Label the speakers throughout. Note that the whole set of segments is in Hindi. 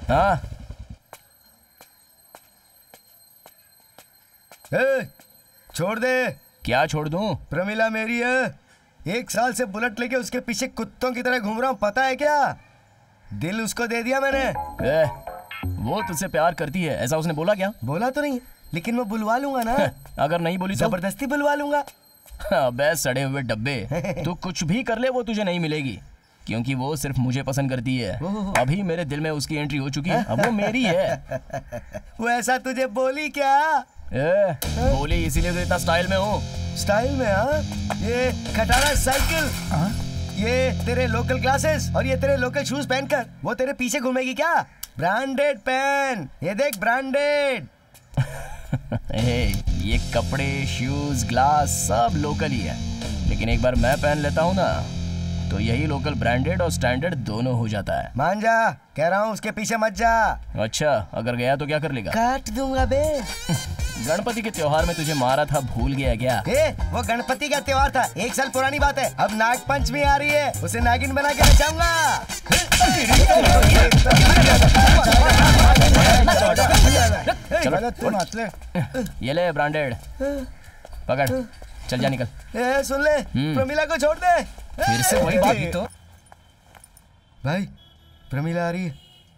Speaker 1: हाँ
Speaker 2: छोड़ दे।
Speaker 1: क्या छोड़ दूं?
Speaker 2: प्रमिला मेरी है। 1 साल से बुलेट लेके उसके पीछे कुत्तों की तरह घूम रहा हूँ, पता है क्या? दिल उसको दे दिया मैंने।
Speaker 1: वो तुझसे प्यार करती है ऐसा उसने बोला क्या?
Speaker 2: बोला तो नहीं, लेकिन मैं बुलवा लूंगा ना।
Speaker 1: अगर नहीं बोली तो?
Speaker 2: जबरदस्ती बुलवा लूंगा।
Speaker 1: अबे सड़े हुए डब्बे, तू कुछ भी कर ले वो तुझे नहीं मिलेगी, क्योंकि वो सिर्फ मुझे पसंद करती है। अभी मेरे दिल में उसकी एंट्री हो चुकी है, अब वो मेरी है।
Speaker 2: वो ऐसा तुझे बोली क्या?
Speaker 1: बोली इसीलिए तो इतना स्टाइल में हूँ।
Speaker 2: स्टाइल में? हाँ, ये खटारा साइकिल, ये तेरे लोकल ग्लासेस और ये तेरे लोकल शूज पहनकर वो तेरे पीछे घूमेगी क्या? ब्रांडेड पहन, ये देख ब्रांडेड।
Speaker 1: ये कपड़े, शूज, ग्लास सब लोकल ही है, लेकिन एक बार मैं पहन लेता हूँ ना तो यही लोकल ब्रांडेड और स्टैंडर्ड दोनों हो जाता है।
Speaker 2: मान जा, कह रहा हूँ उसके पीछे मत जा।
Speaker 1: अच्छा, अगर गया तो क्या कर लेगा?
Speaker 2: काट दूंगा बे।
Speaker 1: गणपति के त्योहार में तुझे मारा था, भूल गया क्या?
Speaker 2: वो गणपति का त्योहार था, 1 साल पुरानी बात है। अब नाग पंचमी आ रही है, उसे नागिन बना के नचाऊंगा।
Speaker 1: ये ले ब्रांडेड, पकड़, चल जा निकल।
Speaker 2: सुन ले, प्रमिला को छोड़ दे।
Speaker 1: फिर से वही बात तो।
Speaker 2: भाई प्रमिला आ रही है।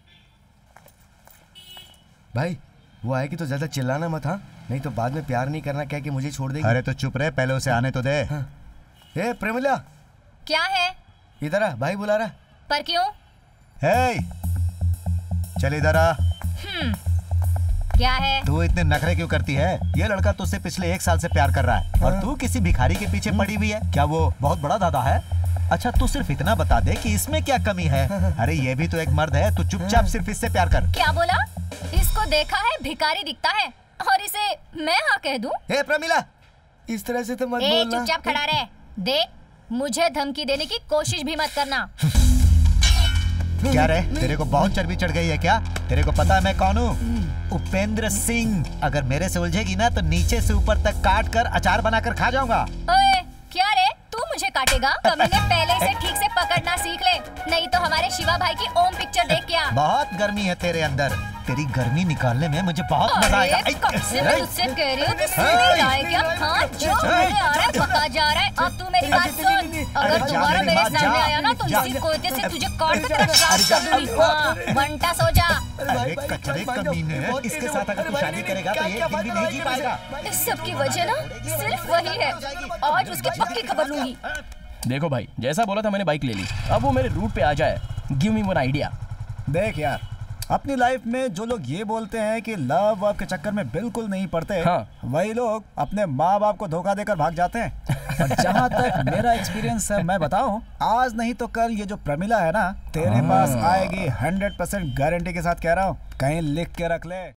Speaker 2: भाई वो आएगी तो ज्यादा चिल्लाना मत, हाँ? नहीं तो बाद में प्यार नहीं करना कह के मुझे छोड़ देगी।
Speaker 3: अरे तो चुप रहे, पहले उसे आने तो दे।
Speaker 2: हाँ। प्रमिला
Speaker 4: क्या है?
Speaker 2: इधर आ, भाई बुला रहा।
Speaker 4: पर क्यों?
Speaker 3: चल इधर आ।
Speaker 4: क्या है?
Speaker 3: तू इतने नखरे क्यों करती है? ये लड़का तुझसे पिछले 1 साल से प्यार कर रहा है और तू किसी भिखारी के पीछे पड़ी हुई है। क्या वो बहुत बड़ा दादा है? अच्छा तू सिर्फ इतना बता दे कि इसमें क्या कमी है। अरे ये भी तो एक मर्द है, तू चुपचाप सिर्फ इससे प्यार कर।
Speaker 4: क्या बोला? इसको देखा है भिखारी दिखता है और इसे मैं हाँ कह दूं?
Speaker 2: प्रमिला इस तरह से तो मत बोलना।
Speaker 4: चुपचाप खड़ा रहे। देख, मुझे धमकी देने की कोशिश भी मत करना।
Speaker 3: क्या रे, तेरे को बहुत चर्बी चढ़ गई है क्या? तेरे को पता है मैं कौन हूँ? उपेंद्र सिंह। अगर मेरे से उलझेगी ना तो नीचे से ऊपर तक काट कर अचार बनाकर खा जाऊंगा।
Speaker 4: ओए, क्या रे, तू मुझे काटेगा? कमीने पहले से ठीक से पकड़ना सीख ले, नहीं तो हमारे शिवा भाई की ओम पिक्चर देख के आ।
Speaker 3: बहुत गर्मी है तेरे अंदर, तेरी गर्मी निकालने में मुझे बहुत मजा आएगा।
Speaker 4: कब से मैं तुझसे कह रही हूँ, तू सुन नहीं रहा है क्या? हाँ, जो मुझे आ रहा है पका जा रहा है। अब तू मेरी बात सुन, अगर दोबारा मेरे सामने आया ना तो इसी कोयते से तुझे काट के तेरा श्राद्ध कर दूंगी। हाँ, बंटा सो जा।
Speaker 3: अरे कचरे कमीने, इसके साथ अगर तू शादी करेगा तो एक दिन भी नहीं जी पाएगा।
Speaker 4: इस सब की वजह ना सिर्फ वही है, आज उसकी पक्की खबर लूंगी।
Speaker 1: देखो भाई, जैसा बोला था मैंने बाइक ले ली, अब वो मेरे रूट पे आ जाए। Give me one idea.
Speaker 5: देख यार, अपनी लाइफ में जो लोग ये बोलते हैं कि लव वव के चक्कर में बिल्कुल नहीं पड़ते,
Speaker 1: हाँ।
Speaker 5: वही लोग अपने माँ बाप को धोखा देकर भाग जाते हैं। और जहाँ तक मेरा एक्सपीरियंस है मैं बताऊं, आज नहीं तो कल ये जो प्रमिला है ना तेरे पास आएगी। 100% गारंटी के साथ कह रहा हूँ, कहीं लिख के रख ले।